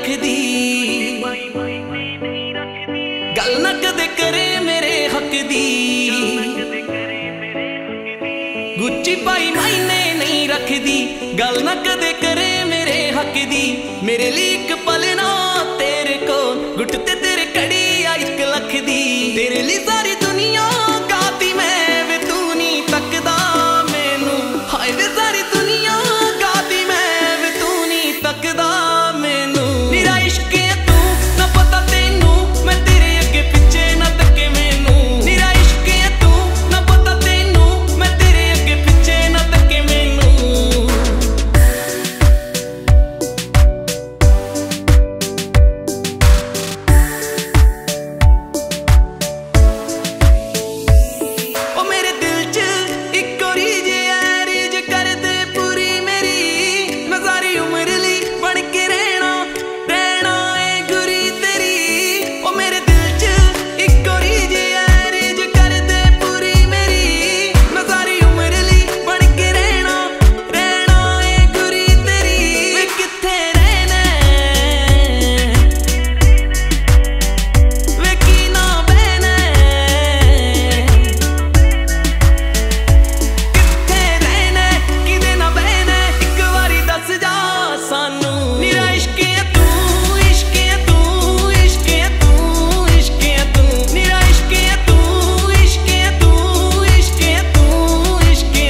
रखदी, गल ना कदे करे मेरे हक दी। गुच्ची पाई मायने नहीं रखदी, गल ना कदे करे मेरे हक दी। मेरे लिए एक पल ना तेरे को गुट ते तेरे कड़ी आ 1 लख दी। तेरे लिए सारी दुनिया गाती मैं वे तू नहीं तकदा मैनू। हाय वे सारी दुनिया गाती मैं वे तू नहीं तकदा मैनू। मेरा इश्क है तू ना पता तेनू, मैं तेरे अगे पिछे ना तके मैनू। मेरा इश्क है तू ना पता तेनू, मैं तेरे अगे पिछे ना तके मैनू। ओ मेरे दिल च एक और रीज है, रीज कर दे पूरी मेरी। मैं सारी उम्र ली बन के रहना ए गुरी तेरी। ओ मेरे दिल च एक और रीज है, रीज कर दे पूरी मेरी। मैं सारी उम्र ली बन के रहना ए गुरी तेरी। वे किथे रहना वे की ना बहना, किथे रहना किदे ना बहना, एक बारी दस जा सानू। मेरा इश्क है तू, इश्क है तू, इश्क है तू, इश्क है तू। मेरा इश्क है तू, इश्क है तू, इश्क है तू, इश्क है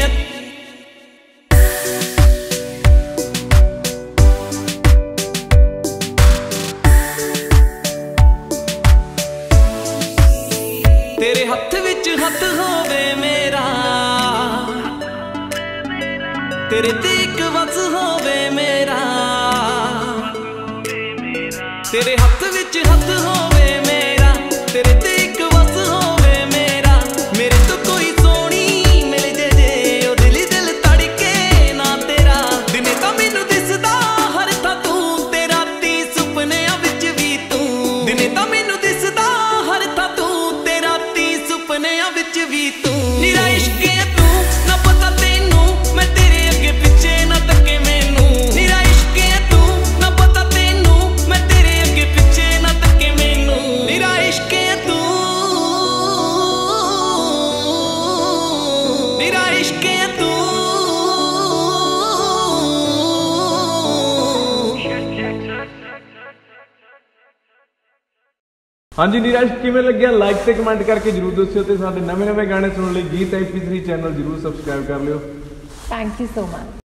तेरे हथ विच हथ होवे मेरा, तेरे ते एक वस होवे मेरा। तेरे हथ विच हथ होवे मेरा, तेरे ते एक वस होवे मेरा। मेरे तो कोई सोनी मिल जे ओ दिल दिल तड़के ना तेरा। दिने तां मैनू दिसदा हर थां तू, ते राती सुपनियां विच भी तू। दिने तां मैनू दिसदा हर थां तू, ते राती सुपनियां विच भी तू। मेरा इश्क है तू ना पता तेनू, मैं तेरे अगे पिछे ना तके मैनू। मेरा इश्क है तू ना पता तेनू, मैं तेरे अगे पिछे ना तके मैनू। मेरा इश्क है तू, मेरा इश्क है तू। हाँ जी नीरज किवें लग्या लाइक ते कमेंट करके जरूर दस्सिओ ते साडे नवे गाने सुनने लई गीत MP3 चैनल जरूर सबसक्राइब कर लिओ। Thank you so much.